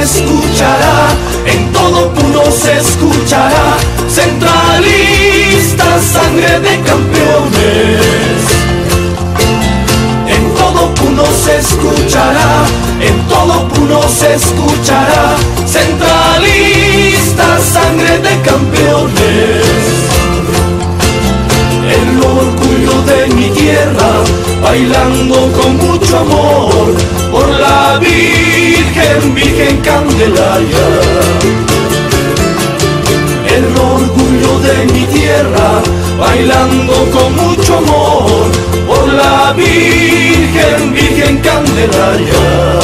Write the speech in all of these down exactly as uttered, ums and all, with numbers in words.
escuchará, en todo Puno se escuchará. Centralista, sangre de campeones. En todo Puno se escuchará, en todo Puno se escuchará. Centralista, sangre de campeones. El orgullo de mi tierra, bailando con mucho amor, por la Virgen, Virgen Candelaria. El orgullo de mi tierra, bailando con mucho amor, por la Virgen, Virgen Candelaria.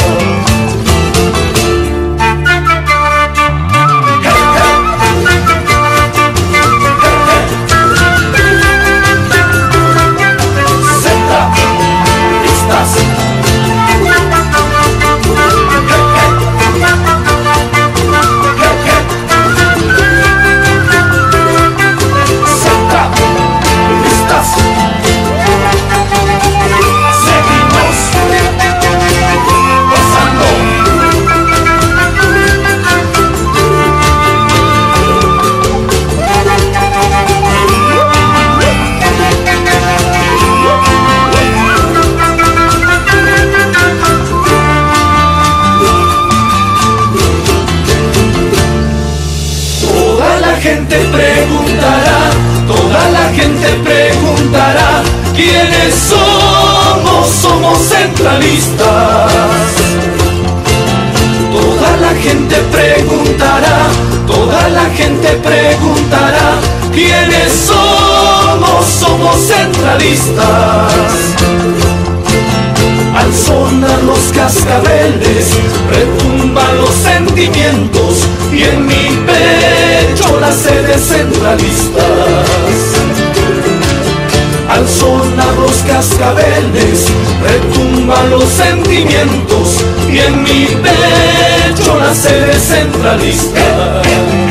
Preguntará, toda la gente preguntará, ¿quiénes somos? Somos centralistas. Toda la gente preguntará, toda la gente preguntará, ¿quiénes somos? Somos centralistas. Al sonar los cascabeles, retumban los sentimientos, y en mi pecho la sed de centralistas. Al sonar los cascabeles, retumban los sentimientos, y en mi pecho la sed de centralistas.